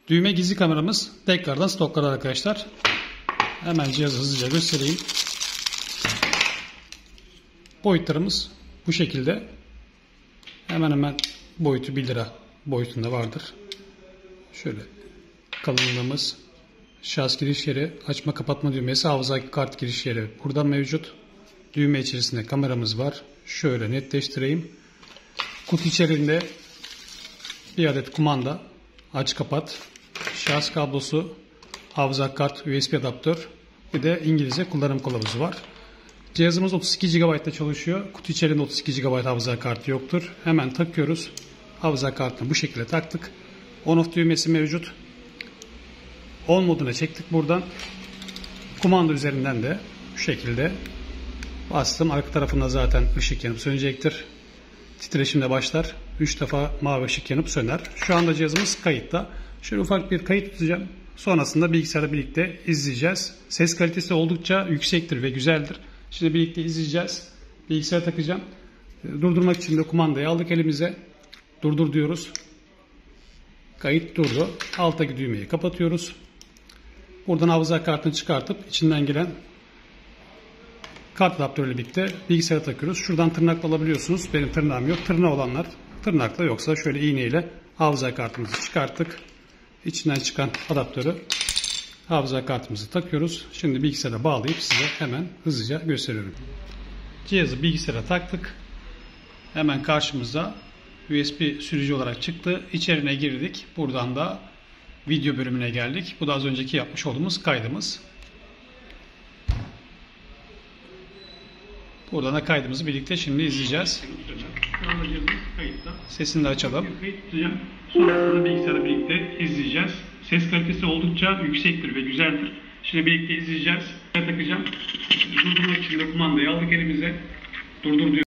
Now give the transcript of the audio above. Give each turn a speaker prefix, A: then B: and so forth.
A: Düğme gizli kameramız tekrardan stoklarda arkadaşlar. Hemen cihazı hızlıca göstereyim. Boyutlarımız bu şekilde. Hemen hemen boyutu 1 lira boyutunda vardır. Şöyle kalınlığımız, şarj giriş yeri, açma kapatma düğmesi, hafıza kart giriş yeri burada mevcut. Düğme içerisinde kameramız var. Şöyle netleştireyim. Kutu içerisinde bir adet kumanda, aç kapat, şarj kablosu, hafıza kart, USB adaptör, bir de İngilizce kullanım kılavuzu var. Cihazımız 32 GB'da çalışıyor. Kutu içerisinde 32 GB hafıza kartı yoktur. Hemen takıyoruz. Hafıza kartını bu şekilde taktık. On off düğmesi mevcut. On moduna çektik buradan. Kumanda üzerinden de bu şekilde bastım. Arka tarafında zaten ışık yanıp sönecektir. Titreşimle başlar. 3 defa mavi ışık yanıp söner. Şu anda cihazımız kayıtta. Şöyle ufak bir kayıt tutacağım. Sonrasında bilgisayarla birlikte izleyeceğiz. Ses kalitesi oldukça yüksektir ve güzeldir. Şimdi birlikte izleyeceğiz. Bilgisayara takacağım. Durdurmak için de kumandayı aldık elimize. Durdur diyoruz. Kayıt durdu. Alttaki düğmeyi kapatıyoruz. Buradan hafıza kartını çıkartıp içinden gelen kart adaptörüyle birlikte bilgisayara takıyoruz. Şuradan tırnakla alabiliyorsunuz. Benim tırnağım yok. Tırnağı olanlar tırnakla, yoksa şöyle iğneyle hafıza kartımızı çıkarttık. İçinden çıkan adaptörü hafıza kartımızı takıyoruz. Şimdi bilgisayara bağlayıp size hemen hızlıca gösteriyorum. Cihazı bilgisayara taktık. Hemen karşımıza USB sürücü olarak çıktı. İçerine girdik. Buradan da video bölümüne geldik. Bu da az önceki yapmış olduğumuz kaydımız. Buradan da kaydımızı birlikte şimdi izleyeceğiz. Şu anda cihazımız kayıtta. Sesini de açalım. Kayıt tutacağım. Sonrasında bilgisayarla birlikte izleyeceğiz. Ses kalitesi oldukça yüksektir ve güzeldir. Şimdi birlikte izleyeceğiz. Takacağım. Durdurmak için de kumandayı aldık elimize. Durdur diyor.